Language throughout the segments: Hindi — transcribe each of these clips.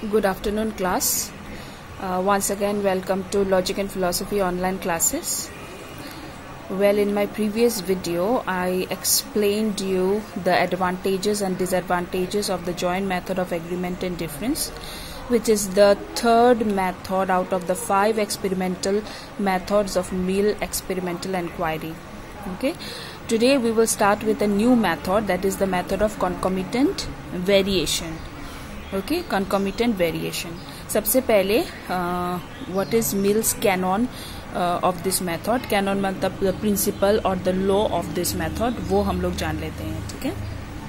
Good afternoon, class. Once again, welcome to Logic and Philosophy online classes. Well, in my previous video, I explained you the advantages and disadvantages of the joint method of agreement and difference, which is the third method out of the 5 experimental methods of Mill experimental inquiry. Okay. Today we will start with a new method, that is the method of concomitant variation. Okay, concomitant variation. सबसे पहले what is Mill's canon of this method? Canon मतलब the principle or the law of this method, वो हम लोग जान लेते हैं. ठीक है.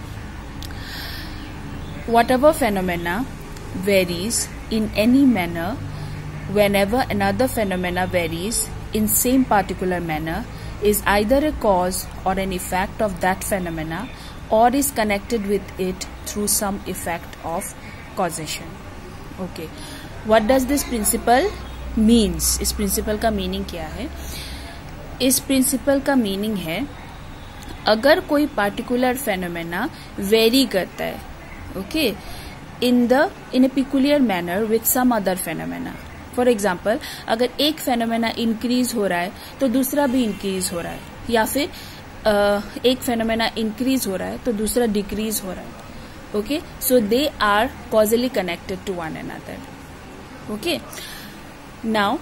Whatever phenomena varies in any manner whenever another phenomena varies in same particular manner is either a cause or an effect of that phenomena or is connected with it through some effect of causation. Okay, what does this principle means? इस principle का meaning क्या है? इस principle का meaning है अगर कोई particular phenomena vary करता है, okay, in a peculiar manner with some other phenomena. For example, अगर एक फेनोमेना इंक्रीज हो रहा है तो दूसरा भी इंक्रीज हो रहा है, या फिर एक फेनोमेना इंक्रीज हो रहा है तो दूसरा डिक्रीज हो रहा है. Okay, so they are causally connected to one another. Okay, now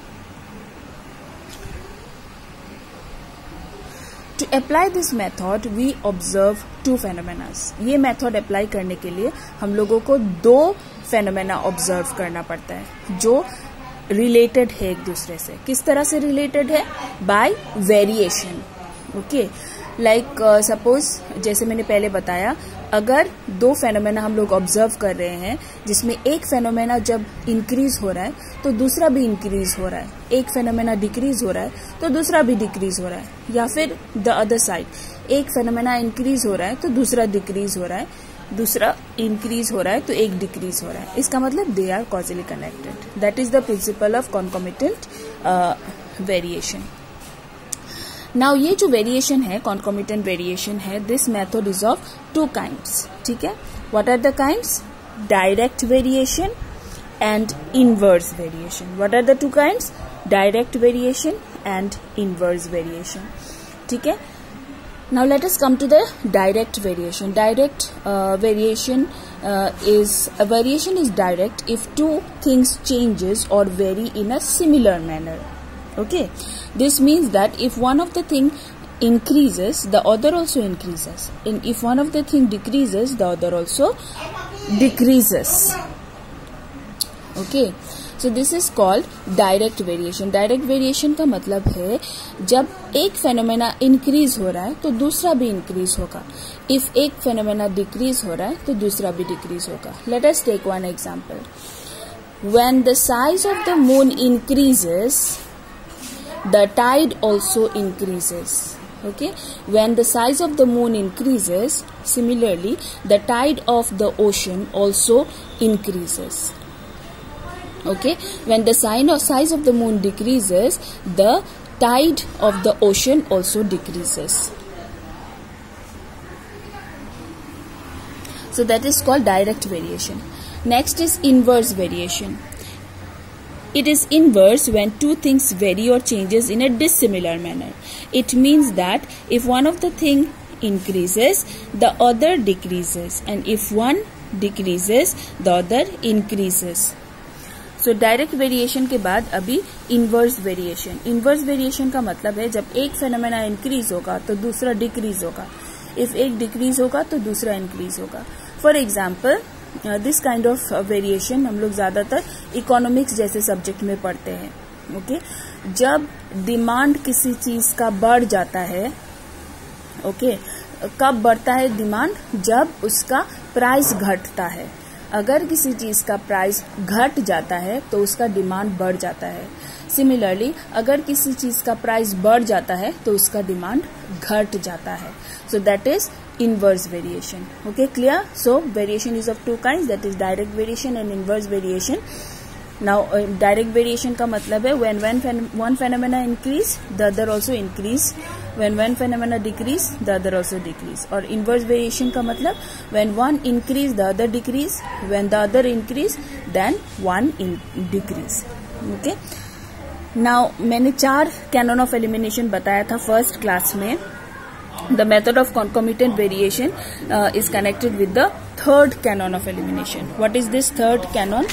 to apply this method we observe 2 phenomenas. ये मेथड अप्लाई करने के लिए हम लोगों को 2 फेनोमेना ऑब्जर्व करना पड़ता है जो रिलेटेड है एक दूसरे से. किस तरह से रिलेटेड है? By variation. Okay, like suppose जैसे मैंने पहले बताया, अगर 2 फेनोमेना हम लोग ऑब्जर्व कर रहे हैं जिसमें एक फेनोमेना जब इंक्रीज हो रहा है तो दूसरा भी इंक्रीज हो रहा है, एक फेनोमेना डिक्रीज हो रहा है तो दूसरा भी डिक्रीज हो रहा है, या फिर द अदर साइड, एक फेनोमेना इंक्रीज हो रहा है तो दूसरा डिक्रीज हो रहा है, दूसरा इंक्रीज हो रहा है तो एक डिक्रीज हो रहा है. इसका मतलब they are causally connected. That is the principle of concomitant variation. Now ये जो वेरिएशन है, कॉन्कोमिटेंट वेरिएशन है, this method is of 2 kinds. ठीक है. What are the kinds? Direct variation and inverse variation. What are the 2 kinds? Direct variation and inverse variation. ठीक है. Now let us come to the direct variation. Direct variation is direct if 2 things changes or vary in a similar manner. Okay, this means that if one of the thing increases, the other also increases, and if one of the thing decreases, the other also decreases. Okay, so this is called direct variation. Direct variation का मतलब है जब एक फेनोमेना इंक्रीज हो रहा है तो दूसरा भी इंक्रीज होगा. इफ एक फेनोमेना डिक्रीज हो रहा है तो दूसरा भी डिक्रीज होगा. Let us take one example. When the size of the moon increases, the tide also increases. Okay, when the size of the moon increases, similarly the tide of the ocean also increases. Okay, when the size of the moon decreases, the tide of the ocean also decreases. So that is called direct variation. Next is inverse variation. It is inverse when 2 things vary or changes in a dissimilar manner. It means that if one of the thing increases, the other decreases, and if one decreases, the other increases. So direct variation के बाद अभी इनवर्स वेरिएशन. इनवर्स वेरिएशन का मतलब है जब एक फेनोमेना इंक्रीज होगा तो दूसरा डिक्रीज होगा, इफ एक डिक्रीज होगा तो दूसरा इंक्रीज होगा. For example, this kind of variation हम लोग ज्यादातर इकोनॉमिक्स जैसे सब्जेक्ट में पढ़ते हैं. ओके, जब डिमांड किसी चीज का बढ़ जाता है, ओके, कब बढ़ता है डिमांड? जब उसका प्राइस घटता है. अगर किसी चीज का प्राइस घट जाता है तो उसका डिमांड बढ़ जाता है. सिमिलरली, अगर किसी चीज का प्राइस बढ़ जाता है तो उसका डिमांड घट जाता है. So that is inverse variation. Okay, clear? So variation is of 2 kinds, that is direct variation and inverse variation. Now direct variation का मतलब है when one phenomena increase, the other also increase. when one phenomena decrease, the other also decrease. और inverse variation का मतलब when one increase, the other decrease, when the other increase, then 1 decrease. Okay, now मैंने 4 कैनन ऑफ एलिमिनेशन बताया था फर्स्ट क्लास में. The method of concomitant variation is connected with the third canon of elimination. What is this third canon?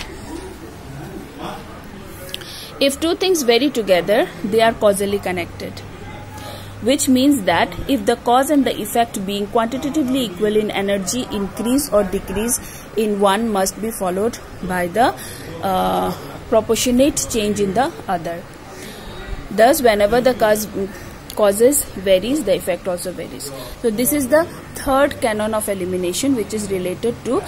If two things vary together, they are causally connected, which means that if the cause and the effect being quantitatively equal in energy increase or decrease in one must be followed by the proportionate change in the other. Thus, whenever the causes varies, the effect also varies. So this is the third canon of elimination, which is related to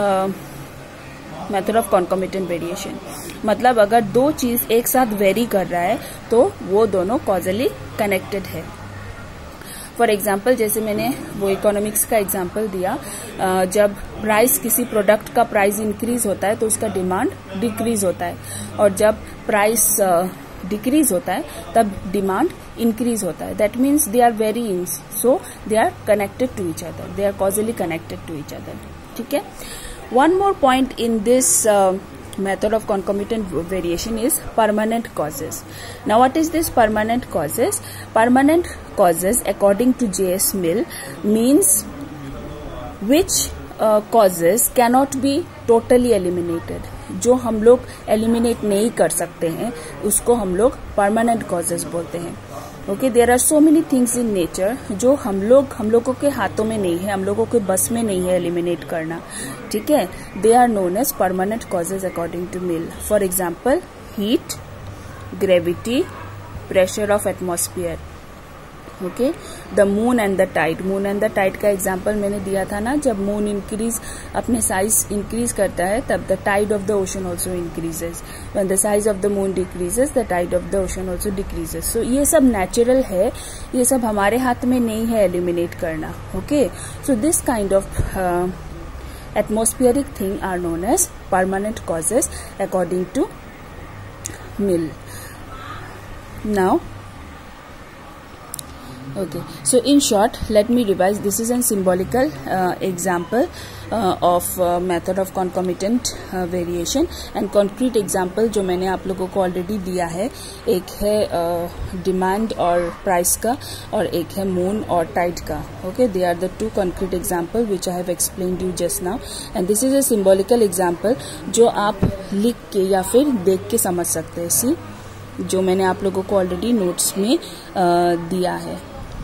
method of concomitant variation. मतलब अगर दो चीज एक साथ वेरी कर रहा है तो वो दोनों कॉजली कनेक्टेड है. फॉर एग्जाम्पल, जैसे मैंने वो इकोनॉमिक्स का एग्जाम्पल दिया, जब प्राइस किसी प्रोडक्ट का प्राइस इंक्रीज होता है तो उसका डिमांड डिक्रीज होता है, और जब प्राइस डिक्रीज होता है तब डिमांड इंक्रीज होता है. That means they are varying, so they are connected to each other, they are causally connected to each other. ठीक है. One more point in this method of concomitant variation is permanent causes. Now, what is this permanent causes? Permanent causes, according to J.S. Mill, means which causes cannot be totally eliminated. जो हम लोग एलिमिनेट नहीं कर सकते हैं उसको हम लोग परमानेंट कॉजेज बोलते हैं. Okay, there are so many things in nature जो हम लोगों के हाथों में नहीं है, हम लोगों के बस में नहीं है एलिमिनेट करना. ठीक है, they are known as permanent causes according to Mill. For example, heat, gravity, pressure of atmosphere. Okay, the moon and the tide. Moon and the tide का एग्जाम्पल मैंने दिया था ना, जब मून इंक्रीज अपने साइज इंक्रीज करता है तब the tide of the ocean also increases. When the size of the moon decreases, the tide of the ocean also decreases. So ये सब नेचुरल है, ये सब हमारे हाथ में नहीं है एलिमिनेट करना. Okay, so this kind of atmospheric thing are known as permanent causes according to Mill. Now, okay, so in short, let me revise. This is a symbolical example of method of concomitant variation, and concrete example जो मैंने आप लोगों को already दिया है, एक है डिमांड और प्राइस का, और एक है मून और टाइड का. Okay, they are the two concrete example which I have explained you just now, and this is a symbolical example जो आप लिख के या फिर देख के समझ सकते हैं. सी, जो मैंने आप लोगों को ऑलरेडी नोट्स में दिया है.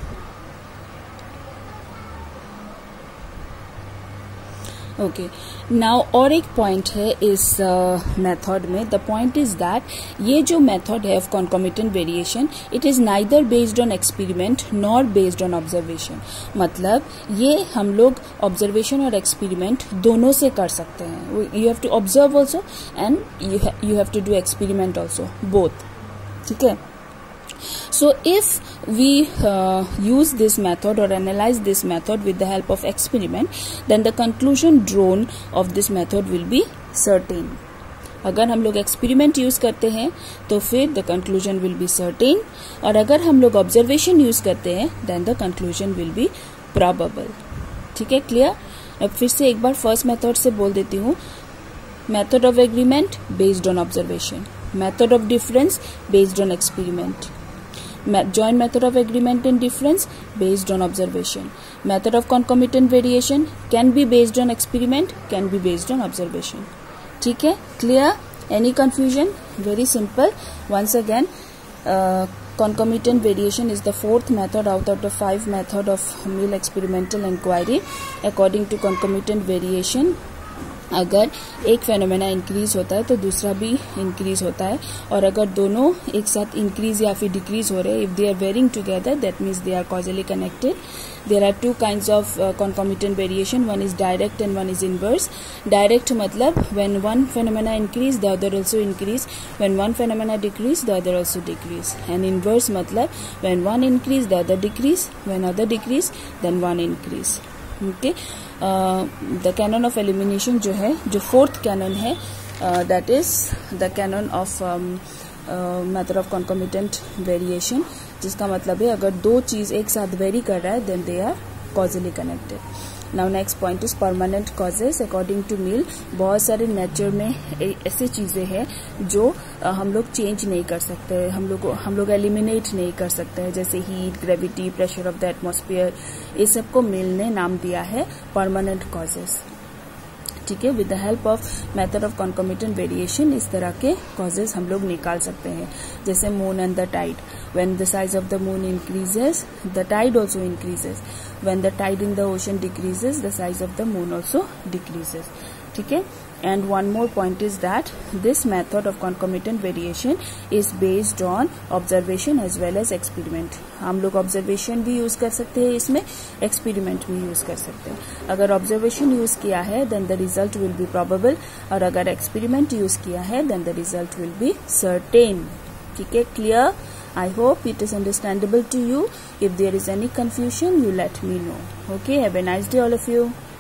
ओके, नाउ और एक पॉइंट है इस मेथड में. द पॉइंट इज दैट ये जो मेथड है of concomitant variation, it is neither based on experiment nor based on observation. मतलब ये हम लोग ऑब्जर्वेशन और एक्सपेरिमेंट दोनों से कर सकते हैं. You have to observe also and you have to do experiment also, both. ठीक है. So if we use this method or analyze this method with the help of experiment, then the conclusion drawn of this method will be certain. अगर हम लोग एक्सपेरिमेंट यूज करते हैं तो फिर the conclusion will be certain, और अगर हम लोग ऑब्जर्वेशन यूज करते हैं then the conclusion will be probable. ठीक है, क्लियर. अब फिर से एक बार फर्स्ट मेथड से बोल देती हूँ. Method of agreement based on observation, method of difference based on experiment, joint method of agreement and difference based on observation. Method of concomitant variation can be based on experiment, can be based on observation. ठीक है, clear? Any confusion? Very simple. Once again, concomitant variation is the fourth method out of the 5 method of Mill experimental inquiry. According to concomitant variation, अगर एक फेनोमेना इंक्रीज होता है तो दूसरा भी इंक्रीज होता है, और अगर दोनों एक साथ इंक्रीज या फिर डिक्रीज हो रहे हैं, if they are varying together, that means they are causally connected. There are 2 kinds of concomitant variation. One is direct and one is inverse. Direct मतलब when one phenomena increase, the other also increase. When one phenomena decrease, the other also decrease. And inverse मतलब when one increase, the other decrease. When other decrease, then one increase. Okay. The canon of elimination जो है, जो फोर्थ कैनन है, that is the canon of method of concomitant variation, जिसका मतलब है अगर दो चीज एक साथ वेरी कर रहा है then they are causally connected. Now next point is permanent causes. According to Mill बहुत सारे नेचर में ऐसी चीजें हैं जो हम लोग चेंज नहीं कर सकते, हम लोग एलिमिनेट नहीं कर सकते हैं, जैसे heat, gravity, pressure of the atmosphere, ये सबको मिल ने नाम दिया है परमानेंट कॉजेज। ठीक है, with the help of method of concomitant variation इस तरह के कॉजेज हम लोग निकाल सकते हैं, जैसे moon and the tide. When the size of the moon increases the tide also increases, when the tide in the ocean decreases the size of the moon also decreases. ठीक है, and one more point is that this method of concomitant variation is based on observation as well as experiment। हम लोग observation भी यूज कर सकते हैं, इसमें experiment भी यूज कर सकते हैं। अगर observation यूज किया है then the result will be probable, और अगर experiment यूज किया है then the result will be certain। ठीक है, clear? I hope it is understandable to you. If there is any confusion you let me know. Okay, have a nice day all of you.